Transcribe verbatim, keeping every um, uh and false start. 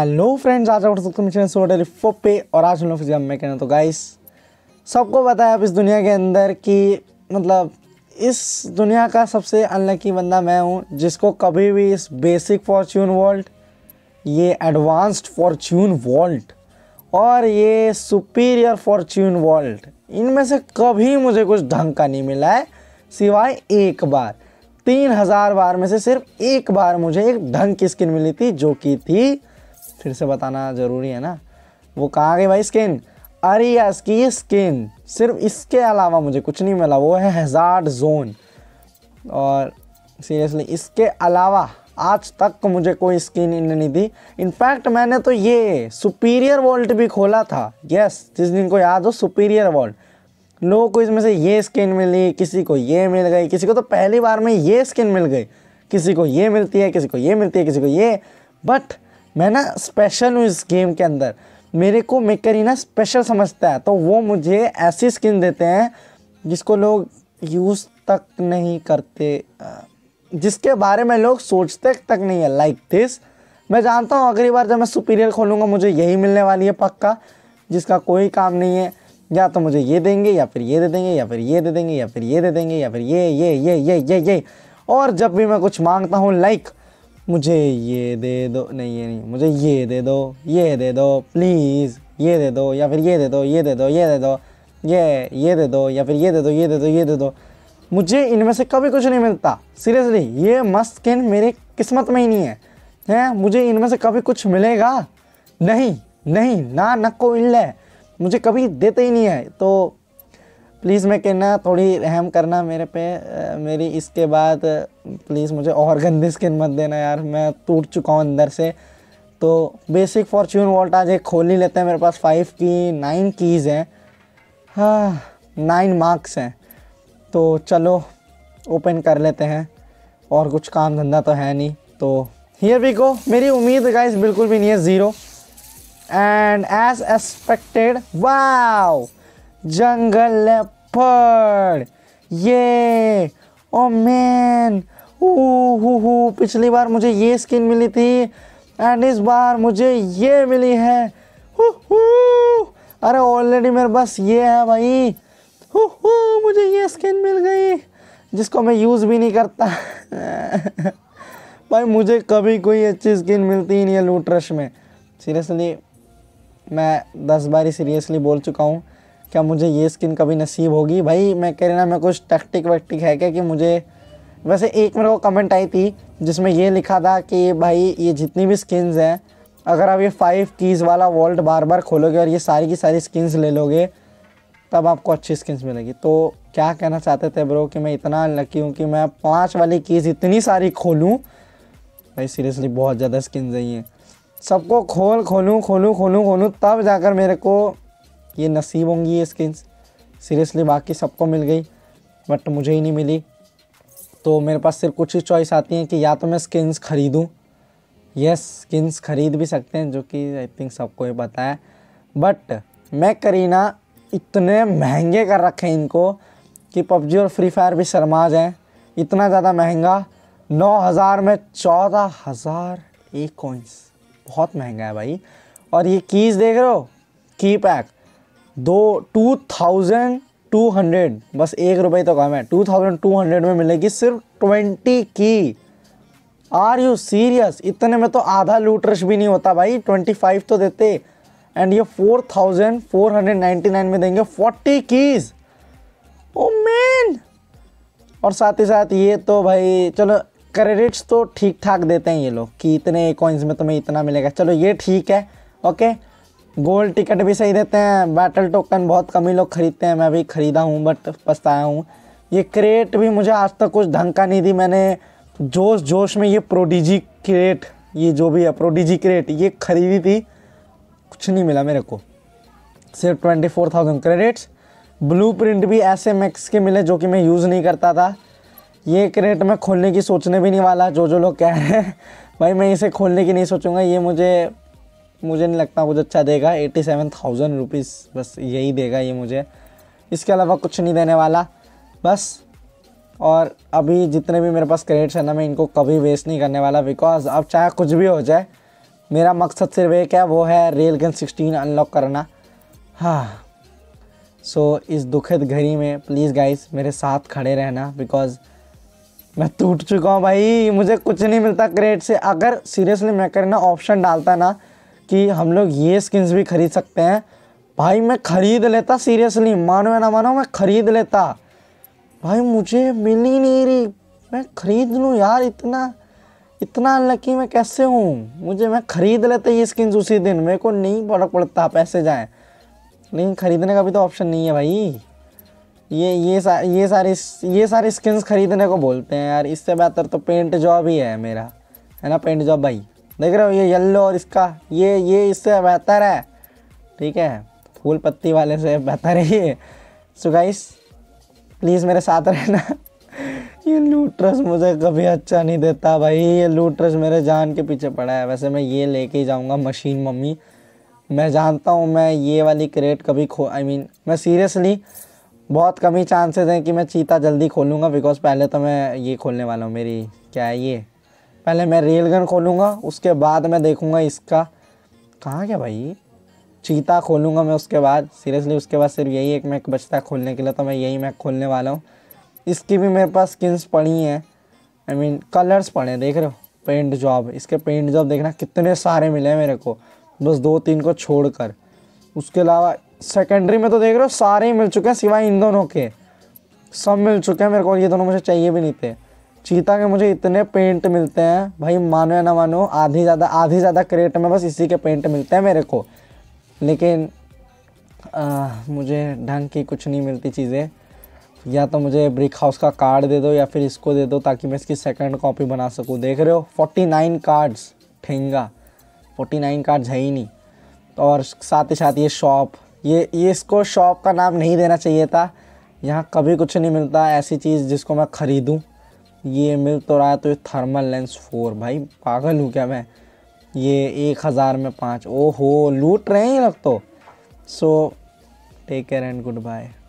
Hello friends, आज आप सकते हैं सोडा रिफो पे और आज हम लोग फिर मैं कहना तो गाइस सबको पता है अब इस दुनिया के अंदर कि मतलब इस दुनिया का सबसे अनलकी बंदा मैं हूँ जिसको कभी भी इस बेसिक फॉर्च्यून वॉल्ट, ये एडवांस्ड फॉर्च्यून वॉल्ट और ये सुपीरियर फॉर्च्यून वॉल्ट, इनमें से कभी मुझे कुछ ढंग का नहीं मिला है सिवाय एक बार। तीन हज़ार बार में से सिर्फ एक बार मुझे एक ढंग की स्किन मिली थी, जो कि थी, फिर से बताना ज़रूरी है ना, वो कहाँ गई भाई स्किन, अरियास की स्किन। सिर्फ इसके अलावा मुझे कुछ नहीं मिला, वो है हैज़ार्ड जोन। और सीरियसली इसके अलावा आज तक मुझे कोई स्किन नहीं दी। इनफैक्ट मैंने तो ये सुपीरियर वॉल्ट भी खोला था, यस, जिस दिन को याद हो, सुपीरियर वॉल्ट। लोगों को इसमें से ये स्किन मिली, किसी को ये मिल गई, किसी को तो पहली बार में ये स्किन मिल गई, किसी को ये मिलती है, किसी को ये मिलती है, किसी को ये। बट मैं ना स्पेशल हूँ इस गेम के अंदर, मेरे को मेकर ही ना स्पेशल समझता है, तो वो मुझे ऐसी स्किन देते हैं जिसको लोग यूज़ तक नहीं करते, जिसके बारे में लोग सोचते तक नहीं है। लाइक दिस, मैं जानता हूँ अगली बार जब मैं सुपीरियर खोलूँगा मुझे यही मिलने वाली है पक्का, जिसका कोई काम नहीं है। या तो मुझे ये देंगे, या फिर ये दे देंगे, या फिर ये दे देंगे, या फिर ये दे देंगे, या फिर ये ये ये ये ये ये और जब भी मैं कुछ मांगता हूँ लाइक मुझे ये दे दो, नहीं ये नहीं, मुझे ये दे दो, ये दे दो प्लीज़, ये दे दो, या फिर ये दे दो, ये दे दो, ये दे दो, ये ये दे दो, या फिर ये दे दो, ये दे दो, ये दे दो। मुझे इनमें से कभी कुछ नहीं मिलता। सीरियसली ये मस्त स्किन मेरी किस्मत में ही नहीं है, हैं? मुझे इनमें से कभी कुछ मिलेगा नहीं, नहीं ना, नको इल्ले, मुझे कभी देते ही नहीं है। तो प्लीज़ मैं कहना थोड़ी रहम करना मेरे पे, मेरी इसके बाद प्लीज़ मुझे और गंदी स्किन मत देना यार, मैं टूट चुका हूँ अंदर से। तो बेसिक फॉर्च्यून वॉल्ट आज एक खोल ही लेते हैं। मेरे पास फाइव की नाइन कीज़ हैं, हाँ नाइन मार्क्स हैं, तो चलो ओपन कर लेते हैं। और कुछ काम धंधा तो है नहीं, तो हियर वी गो। मेरी उम्मीद गाइस बिल्कुल भी नहीं है, zero. And as expected, wow, jungle leopard, ये ओ मैन, हु पिछली बार मुझे ये स्किन मिली थी एंड इस बार मुझे ये मिली है। हु हु अरे ऑलरेडी मेरे पास ये है भाई, हु हु मुझे ये स्किन मिल गई जिसको मैं यूज़ भी नहीं करता। भाई मुझे कभी कोई अच्छी स्किन मिलती ही नहीं है लूट रश में। सीरियसली मैं दस बार ही सीरियसली बोल चुका हूँ, क्या मुझे ये स्किन कभी नसीब होगी? भाई मैं कह रहा मैं कुछ टैक्टिक वैक्टिक है क्या कि मुझे, वैसे एक मेरे को कमेंट आई थी जिसमें ये लिखा था कि भाई ये जितनी भी स्किन्स हैं, अगर आप ये फाइव कीज़ वाला वॉल्ट बार बार खोलोगे और ये सारी की सारी स्किन्स ले लोगे तब आपको अच्छी स्किन्स मिलेगी। तो क्या कहना चाहते थे ब्रो कि मैं इतना लकी हूँ कि मैं पाँच वाली कीज़ इतनी सारी खोलूँ? भाई सीरियसली बहुत ज़्यादा स्किन्स हैं ये, सबको खोल खोलूँ खोलूँ खोलूँ खोलूँ तब जाकर मेरे को ये नसीब होंगी ये स्किन्स। सीरियसली बाकी सबको मिल गई बट मुझे ही नहीं मिली। तो मेरे पास सिर्फ कुछ ही चॉइस आती हैं कि या तो मैं स्किन्स ख़रीदूँ, यस स्किन्स ख़रीद भी सकते हैं, जो कि आई थिंक सबको ही पता है, बट मैं करीना इतने महंगे कर रखे हैं इनको कि पबजी और फ्री फायर भी शर्मा जाएँ। इतना ज़्यादा महंगा, नौ हज़ार में चौदह हज़ार एक कॉइन्स, बहुत महंगा है भाई। और ये कीज़ देख रहे हो, की पैक दो टू थाउजेंड टू हंड्रेड, बस एक रुपये तो कम है, टू थाउजेंड टू हंड्रेड में मिलेगी सिर्फ ट्वेंटी की। Are you serious? इतने में तो आधा लूट रश भी नहीं होता भाई, ट्वेंटी फाइव तो देते, एंड ये four thousand four hundred ninety nine में देंगे फोर्टी कीज़। ओ मैन, और साथ ही साथ ये तो भाई चलो क्रेडिट्स तो ठीक ठाक देते हैं ये लोग कि इतने कॉइन्स में तुम्हें इतना मिलेगा, चलो ये ठीक है, ओके। गोल्ड टिकट भी सही देते हैं, बैटल टोकन बहुत कम ही लोग खरीदते हैं, मैं भी ख़रीदा हूँ बट पछताया हूँ। ये क्रेट भी मुझे आज तक कुछ ढंग का नहीं दी, मैंने जोश जोश में ये प्रोडिजी क्रेट, ये जो भी है प्रोडिजी क्रेट, ये ख़रीदी थी, कुछ नहीं मिला मेरे को, सिर्फ twenty four thousand credits. Blueprint भी ऐसे मैक्स के मिले जो कि मैं यूज़ नहीं करता था। ये क्रेट मैं खोलने की सोचने भी नहीं वाला, जो जो लोग कह रहे हैं भाई मैं इसे खोलने की नहीं सोचूंगा, ये मुझे मुझे नहीं लगता कुछ अच्छा देगा। एटी सेवन थाउजेंड रुपीज़ बस यही देगा ये मुझे, इसके अलावा कुछ नहीं देने वाला बस। और अभी जितने भी मेरे पास क्रेडिट्स हैं ना, मैं इनको कभी वेस्ट नहीं करने वाला, बिकॉज अब चाहे कुछ भी हो जाए मेरा मकसद सिर्फ एक है, वो है रेल गन सिक्सटीन अनलॉक करना। हाँ, सो so, इस दुखद घड़ी में प्लीज़ गाइस मेरे साथ खड़े रहना, बिकॉज़ मैं टूट चुका हूँ भाई, मुझे कुछ नहीं मिलता क्रेट से। अगर सीरियसली मैं करना ऑप्शन डालता ना कि हम लोग ये स्किन्स भी खरीद सकते हैं, भाई मैं ख़रीद लेता, सीरियसली मानो या ना मानो मैं ख़रीद लेता। भाई मुझे मिल ही नहीं रही, मैं ख़रीद लूँ यार, इतना इतना अनलकी मैं कैसे हूँ। मुझे मैं ख़रीद लेता ये स्किन्स उसी दिन, मेरे को नहीं फर्क पड़ता पैसे जाएँ, लेकिन ख़रीदने का भी तो ऑप्शन नहीं है भाई। ये ये सा, ये सारी ये सारी स्किन्स खरीदने को बोलते हैं यार। इससे बेहतर तो पेंट जॉब ही है मेरा, है ना पेंट जॉब भाई। देख रहे हो ये येलो और इसका, ये ये इससे बेहतर है, ठीक है, फूल पत्ती वाले से बेहतर है ये। सो गाइस प्लीज़ मेरे साथ रहना। ये लूटरस मुझे कभी अच्छा नहीं देता भाई, ये लूटरस मेरे जान के पीछे पड़ा है। वैसे मैं ये लेके ही जाऊँगा मशीन मम्मी। मैं जानता हूँ मैं ये वाली क्रेट कभी खो आई I मीन mean, मैं सीरियसली बहुत कम ही चांसेस हैं कि मैं चीता जल्दी खोलूँगा, बिकॉज पहले तो मैं ये खोलने वाला हूँ, मेरी क्या है ये, पहले मैं रेल गन खोलूँगा, उसके बाद मैं देखूँगा इसका कहाँ क्या भाई, चीता खोलूँगा मैं उसके बाद। सीरियसली उसके बाद सिर्फ यही एक मैक बचता है खोलने के लिए, तो मैं यही मैक खोलने वाला हूँ। इसकी भी मेरे पास स्किन्स पड़ी हैं, आई मीन कलर्स पड़े हैं, देख रहे हो, पेंट जॉब, इसके पेंट जॉब देखना कितने सारे मिले हैं मेरे को, बस दो तीन को छोड़कर। उसके अलावा सेकेंडरी में तो देख रहे हो सारे ही मिल चुके हैं, सिवाय इन दोनों के, सब मिल चुके हैं मेरे को। ये दोनों मुझे चाहिए भी नहीं थे। चीता के मुझे इतने पेंट मिलते हैं भाई, मानो या ना मानो, आधी ज़्यादा आधी ज़्यादा क्रेट में बस इसी के पेंट मिलते हैं मेरे को। लेकिन आ, मुझे ढंग की कुछ नहीं मिलती चीज़ें। या तो मुझे ब्रिक हाउस का कार्ड दे दो या फिर इसको दे दो, ताकि मैं इसकी सेकंड कॉपी बना सकूँ। देख रहे हो फोर्टी नाइन कार्ड्स, ठेंगा फोर्टी नाइन कार्ड्स है ही नहीं। और साथ ही साथ ये शॉप, ये ये इसको शॉप का नाम नहीं देना चाहिए था। यहाँ कभी कुछ नहीं मिलता ऐसी चीज़ जिसको मैं ख़रीदूँ। ये मिल तो रहा है, तो ये थर्मल लेंस फोर, भाई पागल हूँ क्या मैं, ये एक हज़ार में पाँच, ओहो लूट रहे हैं ये लोग तो। So take care and good bye.